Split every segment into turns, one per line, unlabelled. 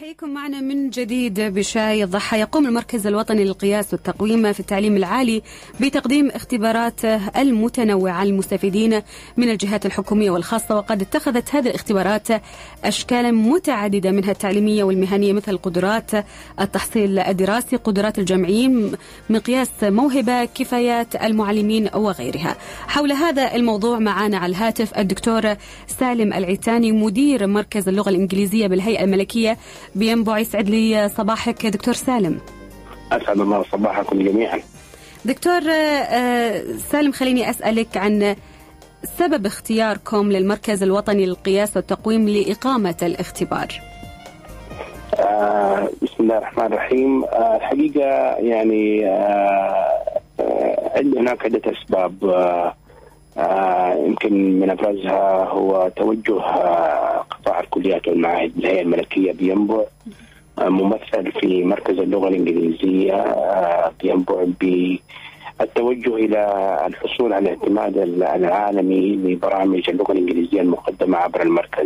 نحييكم معنا من جديد بشاي الضحى. يقوم المركز الوطني للقياس والتقويم في التعليم العالي بتقديم اختبارات المتنوعة للمستفيدين من الجهات الحكومية والخاصة، وقد اتخذت هذه الاختبارات أشكالا متعددة منها التعليمية والمهنية، مثل قدرات التحصيل الدراسي، قدرات الجامعيين، مقياس موهبة، كفايات المعلمين وغيرها. حول هذا الموضوع معنا على الهاتف الدكتور سالم العيتاني، مدير مركز اللغة الإنجليزية بالهيئة الملكية بينبع. يسعد لي صباحك دكتور سالم.
أسعد الله صباحكم جميعا.
دكتور سالم، خليني أسألك عن سبب اختياركم للمركز الوطني للقياس والتقويم لإقامة الاختبار.
بسم الله الرحمن الرحيم. الحقيقة يعني هناك عدة أسباب، يمكن من أبرزها هو توجه قطاع الكليات والمعاهد بالهيئة الملكية بينبع، ممثل في مركز اللغة الإنجليزية بينبع، بالتوجه إلى الحصول على الاعتماد العالمي لبرامج اللغة الإنجليزية المقدمة عبر المركز.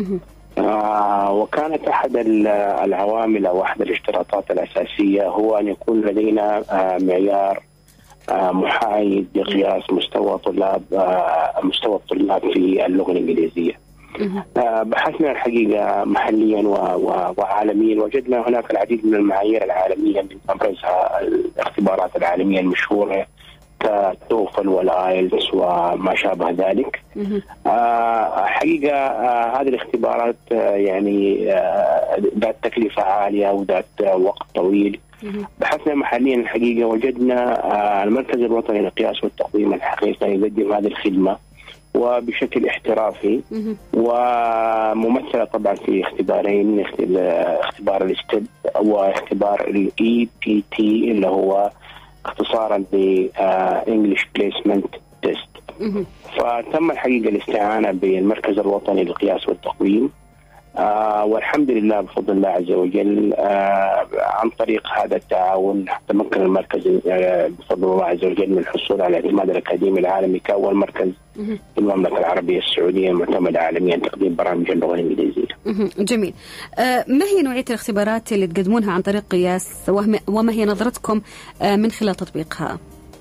وكانت أحد العوامل أو أحد الاشتراطات الأساسية هو أن يكون لدينا معيار محايد لقياس مستوى الطلاب في اللغة الإنجليزية. بحثنا الحقيقة محليا وعالميا، وجدنا هناك العديد من المعايير العالمية، من أبرزها الاختبارات العالمية المشهورة كتوفل والآيلتس وما شابه ذلك. حقيقة هذه الاختبارات يعني ذات تكلفة عالية وذات وقت طويل. بحثنا محليا الحقيقة، وجدنا المركز الوطني للقياس والتقويم الحقيقة يقدم هذه الخدمة وبشكل احترافي، وممثلة طبعا في اختبارين، اختبار الستيب واختبار EPT اللي هو اختصارا ل English Placement Test. فتم الحقيقة الاستعانة بالمركز الوطني للقياس والتقويم، والحمد لله بفضل الله عز وجل عن طريق هذا التعاون تمكن المركز بفضل الله عز وجل من الحصول على الاعتماد الأكاديمي العالمي كأول مركز في المملكة العربية السعودية معتمد عالميا تقديم برامج اللغة الإنجليزية. جميل.
ما هي نوعية الاختبارات اللي تقدمونها عن طريق قياس، وما هي نظرتكم من خلال تطبيقها؟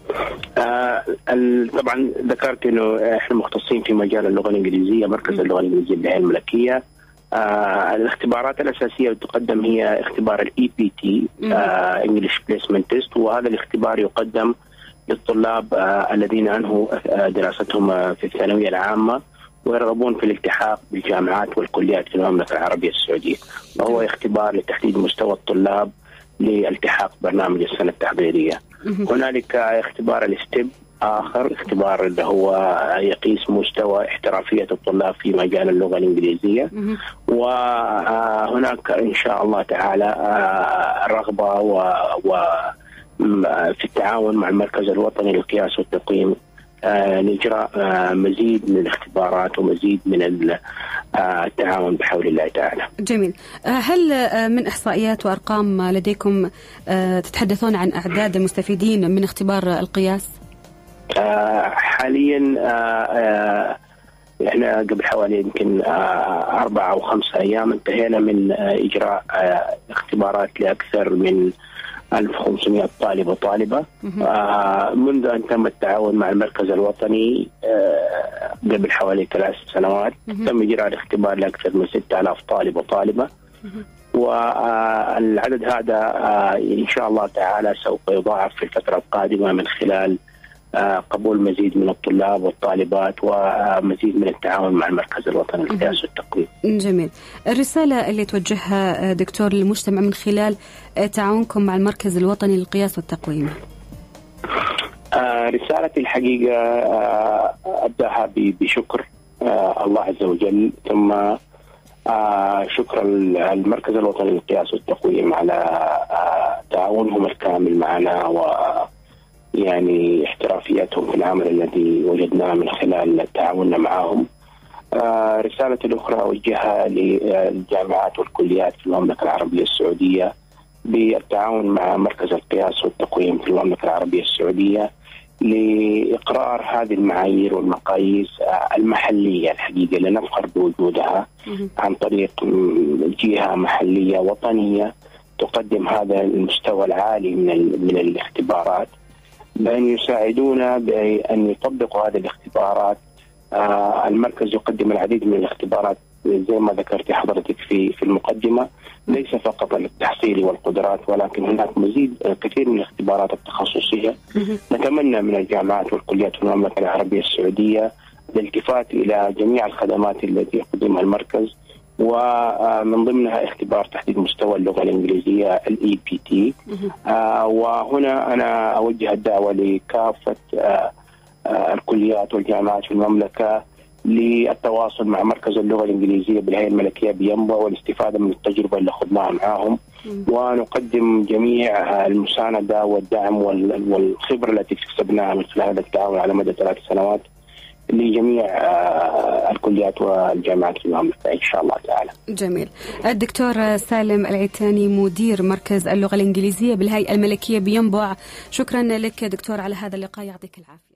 طبعا ذكرت انه احنا مختصين في مجال اللغة الإنجليزية، مركز اللغة الإنجليزية بالهيئة الملكية. الاختبارات الأساسية اللي تقدم هي اختبار EPT English Placement Test، وهذا الاختبار يقدم للطلاب الذين أنهوا دراستهم في الثانوية العامة ويرغبون في الالتحاق بالجامعات والكليات في المملكة العربية السعودية، وهو اختبار لتحديد مستوى الطلاب لالتحاق برنامج السنة التحضيرية. هنالك اختبار الستيب آخر، اختبار اللي هو يقيس مستوى احترافية الطلاب في مجال اللغة الإنجليزية. وهناك إن شاء الله تعالى رغبة في التعاون مع المركز الوطني للقياس والتقويم لإجراء مزيد من الاختبارات ومزيد من التعاون بحول الله تعالى.
جميل. هل من إحصائيات وأرقام لديكم تتحدثون عن أعداد المستفيدين من اختبار القياس؟
حاليا احنا قبل حوالي يمكن 4 أو 5 أيام انتهينا من إجراء اختبارات لأكثر من 1500 طالب وطالبة. منذ أن تم التعاون مع المركز الوطني قبل حوالي 3 سنوات تم إجراء الاختبار لأكثر من 6000 طالب وطالبة، والعدد هذا إن شاء الله تعالى سوف يضاعف في الفترة القادمة من خلال قبول مزيد من الطلاب والطالبات ومزيد من التعاون مع المركز الوطني للقياس والتقويم.
جميل. الرسالة اللي توجهها دكتور للمجتمع من خلال تعاونكم مع المركز الوطني للقياس والتقويم؟
رسالتي الحقيقة أبدأها بشكر الله عز وجل، ثم شكر المركز الوطني للقياس والتقويم على تعاونهم الكامل معنا يعني احترافيتهم في العمل الذي وجدناه من خلال تعاوننا معهم. رسالة الأخرى أوجهها للجامعات والكليات في المملكة العربية السعودية بالتعاون مع مركز القياس والتقويم في المملكة العربية السعودية لإقرار هذه المعايير والمقاييس المحلية الحقيقة اللي نفخر بوجودها عن طريق جهة محلية وطنية تقدم هذا المستوى العالي من الاختبارات، بأن يساعدونا بأن يطبقوا هذه الاختبارات. المركز يقدم العديد من الاختبارات زي ما ذكرت حضرتك في المقدمة، ليس فقط للتحصيل والقدرات، ولكن هناك مزيد كثير من الاختبارات التخصصية. نتمنى من الجامعات والكليات في المملكة العربية السعودية الالتفات إلى جميع الخدمات التي يقدمها المركز، ومن ضمنها اختبار تحديد مستوى اللغة الإنجليزية EPT. وهنا أنا أوجه الدعوة لكافة الكليات والجامعات في المملكة للتواصل مع مركز اللغة الإنجليزية بالهيئة الملكية بينبع والاستفادة من التجربة اللي أخذناها معهم، ونقدم جميع المساندة والدعم والخبرة التي اكتسبناها من خلال هذا التعاون على مدى 3 سنوات لجميع الكليات والجامعات في المملكة إن شاء الله تعالى.
جميل. الدكتور سالم العيتاني مدير مركز اللغة الإنجليزية بالهيئة الملكية بينبع، شكرا لك دكتور على هذا اللقاء، يعطيك العافية.